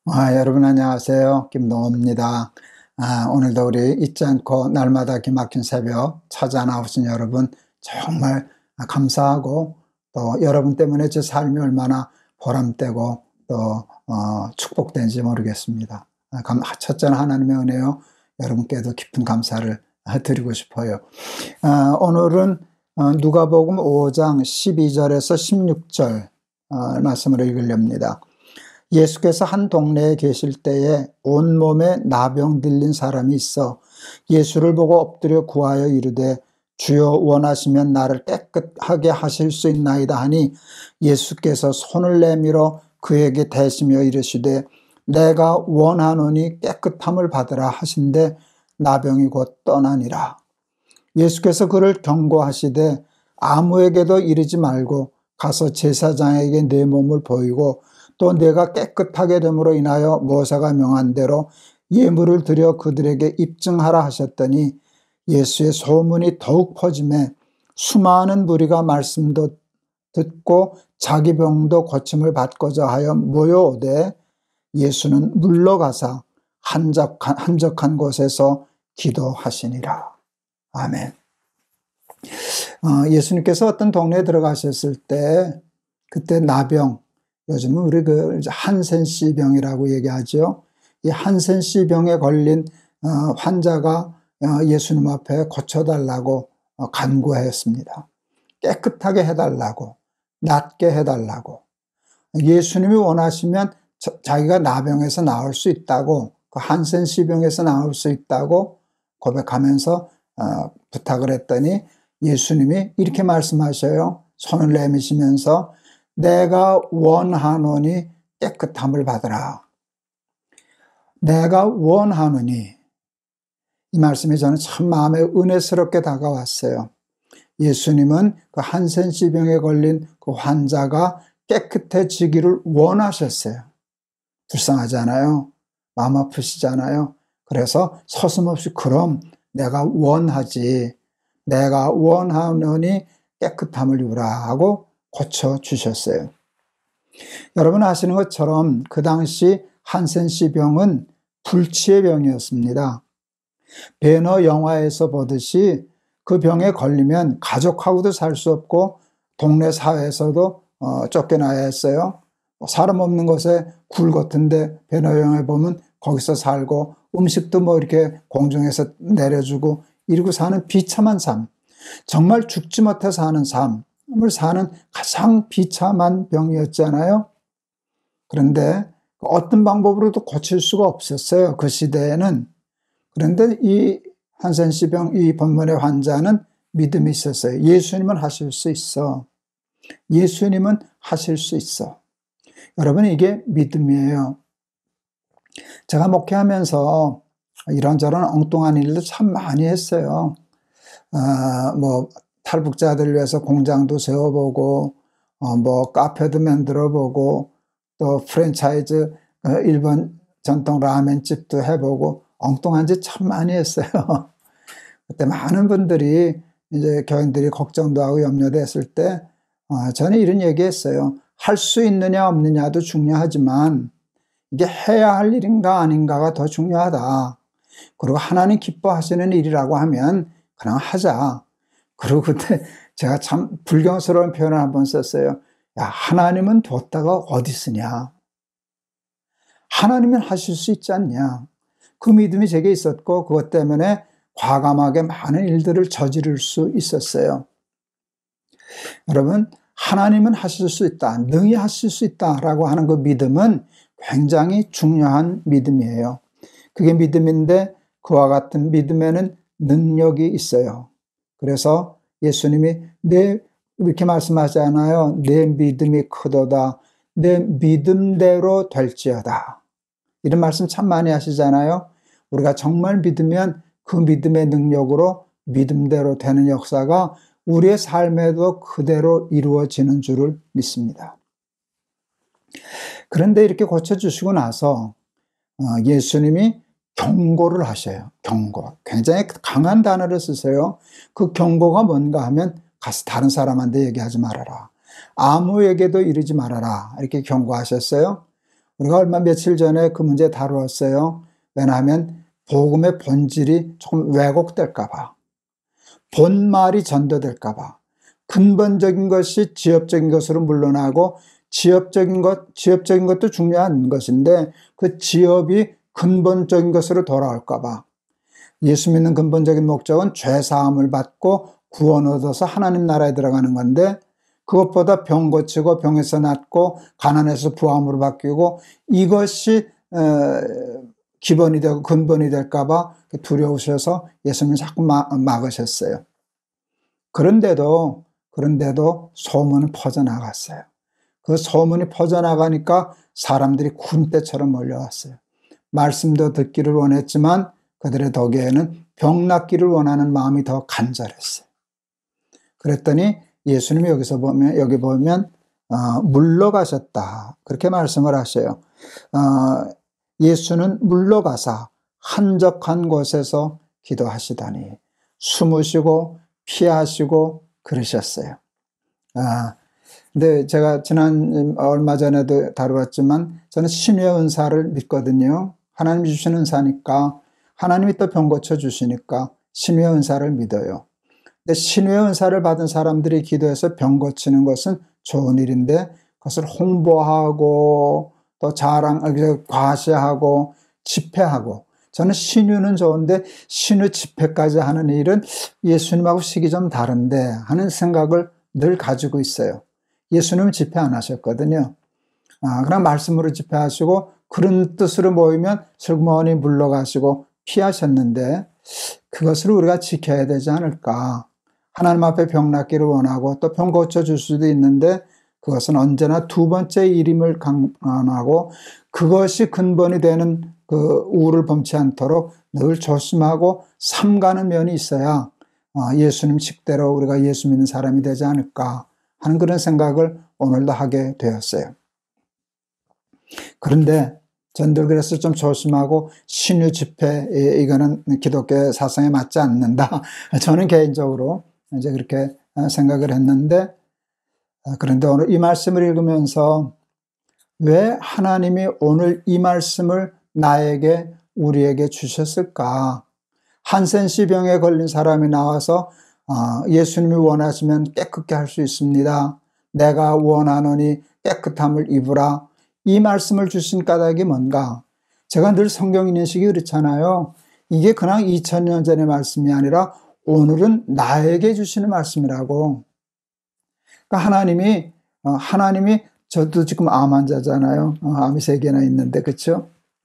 여러분 안녕하세요. 김동호입니다. 오늘도 우리 잊지 않고 날마다 기막힌 새벽 찾아 나오신 여러분 정말 감사하고, 또 여러분 때문에 제 삶이 얼마나 보람되고 또 축복된지 모르겠습니다. 첫째는 하나님의 은혜요. 여러분께도 깊은 감사를 드리고 싶어요. 오늘은 누가복음 5장 12절에서 16절 말씀을 읽으렵니다. 예수께서 한 동네에 계실 때에 온몸에 나병 들린 사람이 있어 예수를 보고 엎드려 구하여 이르되, 주여 원하시면 나를 깨끗하게 하실 수 있나이다 하니, 예수께서 손을 내밀어 그에게 대시며 이르시되, 내가 원하노니 깨끗함을 받으라 하신대 나병이 곧 떠나니라. 예수께서 그를 경고하시되, 아무에게도 이르지 말고 가서 제사장에게 내 몸을 보이고 또 내가 깨끗하게 됨으로 인하여 모세가 명한 대로 예물을 드려 그들에게 입증하라 하셨더니, 예수의 소문이 더욱 퍼지매 수많은 무리가 말씀도 듣고 자기 병도 고침을 받고자 하여 모여오되, 예수는 물러가사 한적한 곳에서 기도하시니라. 아멘. 예수님께서 어떤 동네에 들어가셨을 때, 그때 나병, 요즘은 우리 한센씨 병이라고 얘기하죠. 이 한센씨 병에 걸린 환자가 예수님 앞에 고쳐달라고 간구했습니다. 깨끗하게 해달라고, 낫게 해달라고. 예수님이 원하시면 자기가 나병에서 나올 수 있다고, 그 한센씨 병에서 나올 수 있다고 고백하면서 부탁을 했더니, 예수님이 이렇게 말씀하셔요. 손을 내미시면서, 내가 원하노니 깨끗함을 받으라. 내가 원하노니, 이 말씀이 저는 참 마음에 은혜스럽게 다가왔어요. 예수님은 그 한센씨 병에 걸린 그 환자가 깨끗해지기를 원하셨어요. 불쌍하잖아요. 마음 아프시잖아요. 그래서 서슴없이 그럼 내가 원하지, 내가 원하노니 깨끗함을 입으라 하고 고쳐주셨어요. 여러분 아시는 것처럼 그 당시 한센씨 병은 불치의 병이었습니다. 배너 영화에서 보듯이 그 병에 걸리면 가족하고도 살 수 없고 동네 사회에서도 쫓겨나야 했어요. 사람 없는 곳에 굴 같은데 배너 영화에 보면 거기서 살고, 음식도 이렇게 공중에서 내려주고 이러고 사는 비참한 삶, 정말 죽지 못해 사는 삶을 사는 가장 비참한 병이었잖아요. 그런데 어떤 방법으로도 고칠 수가 없었어요, 그 시대에는. 그런데 이 한센씨 병, 이 본문의 환자는 믿음이 있었어요. 예수님은 하실 수 있어. 예수님은 하실 수 있어. 여러분, 이게 믿음이에요. 제가 목회하면서 이런저런 엉뚱한 일도 참 많이 했어요. 탈북자들 위해서 공장도 세워보고, 카페도 만들어보고, 또 프랜차이즈, 일본 전통 라멘집도 해보고, 엉뚱한 짓 참 많이 했어요. 그때 많은 분들이, 이제 교인들이 걱정도 하고 염려도 했을 때, 저는 이런 얘기 했어요. 할 수 있느냐 없느냐도 중요하지만, 이게 해야 할 일인가 아닌가가 더 중요하다. 그리고 하나님 기뻐하시는 일이라고 하면 그냥 하자. 그리고 그때 제가 참 불경스러운 표현을 한번 썼어요. 야, 하나님은 뒀다가 어디 쓰냐. 하나님은 하실 수 있지 않냐. 그 믿음이 제게 있었고, 그것 때문에 과감하게 많은 일들을 저지를 수 있었어요. 여러분, 하나님은 하실 수 있다, 능히 하실 수 있다라고 하는 그 믿음은 굉장히 중요한 믿음이에요. 그게 믿음인데, 그와 같은 믿음에는 능력이 있어요. 그래서 예수님이 이렇게 말씀하잖아요. 내 믿음이 크도다. 내 믿음대로 될지어다. 이런 말씀 참 많이 하시잖아요. 우리가 정말 믿으면 그 믿음의 능력으로 믿음대로 되는 역사가 우리의 삶에도 그대로 이루어지는 줄을 믿습니다. 그런데 이렇게 고쳐주시고 나서 예수님이 경고를 하셔요. 경고. 굉장히 강한 단어를 쓰세요. 그 경고가 뭔가 하면, 가서 다른 사람한테 얘기하지 말아라. 아무에게도 이르지 말아라. 이렇게 경고하셨어요. 우리가 며칠 전에 그 문제 다루었어요. 왜냐하면 복음의 본질이 조금 왜곡될까 봐, 본말이 전도될까 봐, 근본적인 것이 지엽적인 것으로 물러나고 지엽적인 것도 중요한 것인데 그 지엽이 근본적인 것으로 돌아올까 봐. 예수 믿는 근본적인 목적은 죄 사함을 받고 구원 얻어서 하나님 나라에 들어가는 건데 그것보다 병 고치고 병에서 낫고 가난해서 부함으로 바뀌고 이것이 기본이 되고 근본이 될까 봐 두려우셔서 예수님이 자꾸 막으셨어요. 그런데도 소문은 퍼져나갔어요. 그 소문이 퍼져나가니까 사람들이 군대처럼 몰려왔어요. 말씀도 듣기를 원했지만 그들의 덕에는 병 낫기를 원하는 마음이 더 간절했어요. 그랬더니 예수님이 여기 보면 물러가셨다 그렇게 말씀을 하셔요. 예수는 물러가사 한적한 곳에서 기도하시다니 숨으시고 피하시고 그러셨어요. 근데 제가 얼마 전에도 다루었지만 저는 신유의 은사를 믿거든요. 하나님이 주신 은사니까 하나님이 또 병 고쳐주시니까 신유의 은사를 믿어요. 근데 신유의 은사를 받은 사람들이 기도해서 병 고치는 것은 좋은 일인데 그것을 홍보하고 또 과시하고 집회하고 저는 신유는 좋은데 신유 집회까지 하는 일은 예수님하고 식이 좀 다른데 하는 생각을 늘 가지고 있어요. 예수님은 집회 안 하셨거든요. 그냥 말씀으로 집회하시고 그런 뜻으로 모이면 슬그머니 물러가시고 피하셨는데 그것을 우리가 지켜야 되지 않을까. 하나님 앞에 병 낫기를 원하고 또 병 고쳐줄 수도 있는데 그것은 언제나 두 번째 일임을 강조하고 그것이 근본이 되는 그 우를 범치 않도록 늘 조심하고 삼가는 면이 있어야 예수님 식대로 우리가 예수 믿는 사람이 되지 않을까 하는 그런 생각을 오늘도 하게 되었어요. 그런데 전들 그래서 좀 조심하고 신유 집회 이거는 기독교 사상에 맞지 않는다. 저는 개인적으로 이제 그렇게 생각을 했는데 그런데 오늘 이 말씀을 읽으면서 왜 하나님이 오늘 이 말씀을 우리에게 주셨을까? 한센시 병에 걸린 사람이 나와서 예수님이 원하시면 깨끗게 할 수 있습니다. 내가 원하노니 깨끗함을 입으라. 이 말씀을 주신 까닭이 뭔가? 제가 늘 성경 인식이 그렇잖아요. 이게 그냥 2000년 전의 말씀이 아니라 오늘은 나에게 주시는 말씀이라고. 그러니까 하나님이 저도 지금 암 환자잖아요. 암이 3개나 있는데, 그쵸?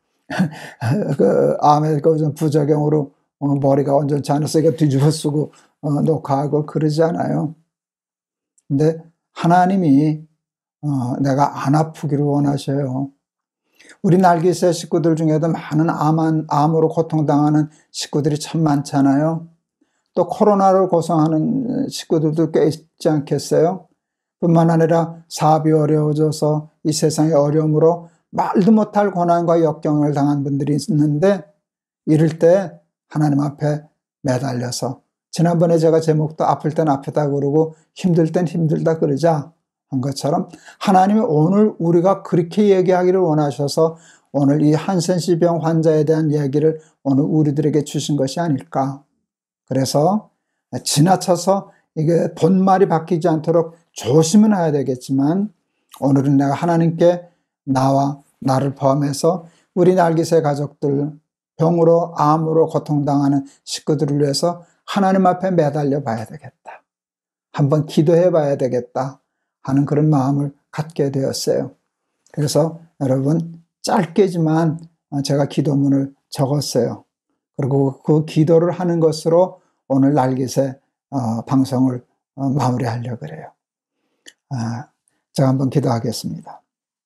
암에 부작용으로 머리가 온전치 않아서 이거 뒤집어 쓰고 녹화하고 그러잖아요. 근데 하나님이 내가 안 아프기를 원하셔요. 우리 날개새 식구들 중에도 많은 암으로 고통당하는 식구들이 참 많잖아요. 또 코로나로 고생하는 식구들도 꽤 있지 않겠어요? 뿐만 아니라 사업이 어려워져서 이 세상의 어려움으로 말도 못할 고난과 역경을 당한 분들이 있는데 이럴 때 하나님 앞에 매달려서 지난번에 제가 제목도 아플 땐 아프다 그러고 힘들 땐 힘들다 그러자 한 것처럼 하나님이 오늘 우리가 그렇게 얘기하기를 원하셔서 오늘 이 한센시병 환자에 대한 얘기를 오늘 우리들에게 주신 것이 아닐까. 그래서 지나쳐서 이게 본말이 바뀌지 않도록 조심은 해야 되겠지만 오늘은 내가 하나님께 나와 나를 포함해서 우리 날개새 가족들 병으로 암으로 고통당하는 식구들을 위해서 하나님 앞에 매달려 봐야 되겠다. 한번 기도해 봐야 되겠다 하는 그런 마음을 갖게 되었어요. 그래서 여러분 짧게지만 제가 기도문을 적었어요. 그리고 그 기도를 하는 것으로 오늘 날개새 방송을 마무리하려고 그래요. 제가 한번 기도하겠습니다.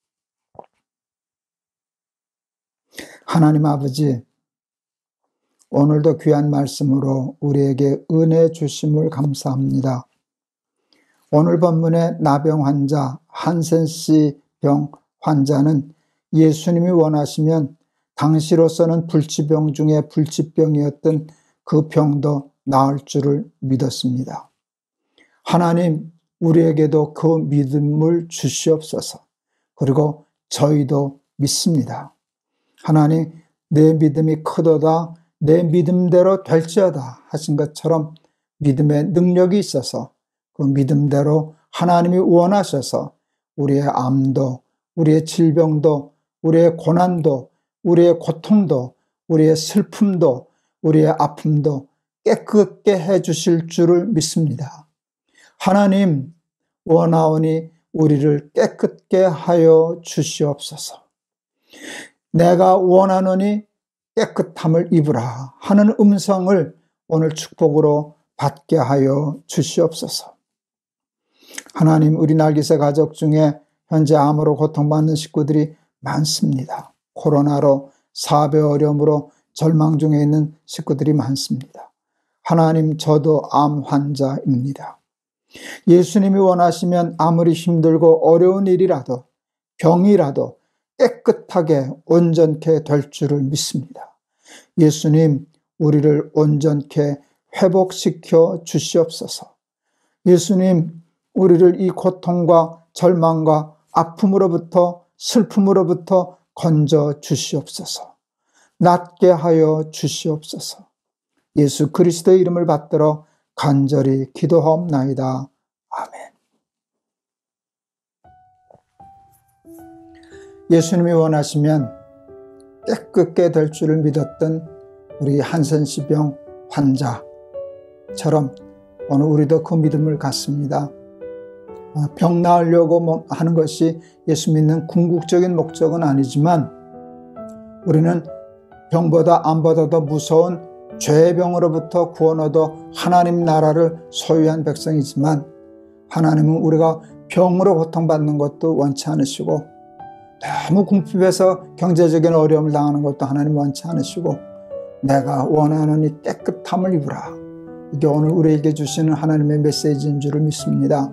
하나님 아버지, 오늘도 귀한 말씀으로 우리에게 은혜 주심을 감사합니다. 오늘 본문의 나병 환자, 한센씨 병 환자는 예수님이 원하시면 당시로서는 불치병 중에 불치병이었던 그 병도 나을 줄을 믿었습니다. 하나님, 우리에게도 그 믿음을 주시옵소서. 그리고 저희도 믿습니다. 하나님, 내 믿음이 크도다, 내 믿음대로 될지어다 하신 것처럼 믿음의 능력이 있어서 그 믿음대로 하나님이 원하셔서 우리의 암도, 우리의 질병도, 우리의 고난도, 우리의 고통도, 우리의 슬픔도, 우리의 아픔도 깨끗게 해주실 줄을 믿습니다. 하나님, 원하오니 우리를 깨끗게 하여 주시옵소서. 내가 원하노니 깨끗함을 입으라 하는 음성을 오늘 축복으로 받게 하여 주시옵소서. 하나님, 우리 날개새 가족 중에 현재 암으로 고통받는 식구들이 많습니다. 코로나로 사업의 어려움으로 절망 중에 있는 식구들이 많습니다. 하나님, 저도 암 환자입니다. 예수님이 원하시면 아무리 힘들고 어려운 일이라도 병이라도 깨끗하게 온전케 될 줄을 믿습니다. 예수님, 우리를 온전케 회복시켜 주시옵소서. 예수님, 우리를 이 고통과 절망과 아픔으로부터 슬픔으로부터 건져 주시옵소서. 낫게 하여 주시옵소서. 예수 그리스도의 이름을 받들어 간절히 기도하옵나이다. 아멘. 예수님이 원하시면 깨끗게 될 줄을 믿었던 우리 한센시병 환자처럼 오늘 우리도 그 믿음을 갖습니다. 병 나으려고 하는 것이 예수 믿는 궁극적인 목적은 아니지만 우리는 병보다 암보다 더 무서운 죄의 병으로부터 구원 얻어 하나님 나라를 소유한 백성이지만 하나님은 우리가 병으로 고통받는 것도 원치 않으시고 너무 궁핍해서 경제적인 어려움을 당하는 것도 하나님 원치 않으시고 내가 원하는 이 깨끗함을 입으라. 이게 오늘 우리에게 주시는 하나님의 메시지인 줄을 믿습니다.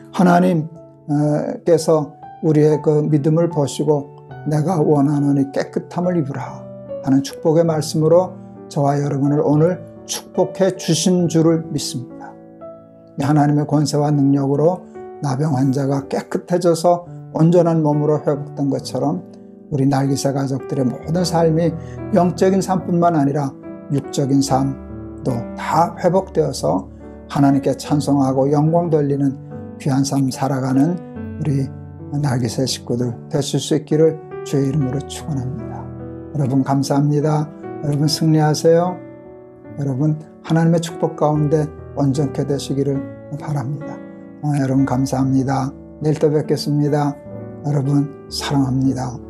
하나님께서 우리의 그 믿음을 보시고 내가 원하는 이 깨끗함을 입으라 하는 축복의 말씀으로 저와 여러분을 오늘 축복해 주신 줄을 믿습니다. 하나님의 권세와 능력으로 나병 환자가 깨끗해져서 온전한 몸으로 회복된 것처럼 우리 날개새 가족들의 모든 삶이 영적인 삶뿐만 아니라 육적인 삶도 다 회복되어서 하나님께 찬송하고 영광 돌리는 귀한 삶 살아가는 우리 날개새 식구들 되실 수 있기를 주의 이름으로 축원합니다. 여러분 감사합니다. 여러분 승리하세요. 여러분 하나님의 축복 가운데 온전케 되시기를 바랍니다. 여러분 감사합니다. 내일 또 뵙겠습니다. 여러분 사랑합니다.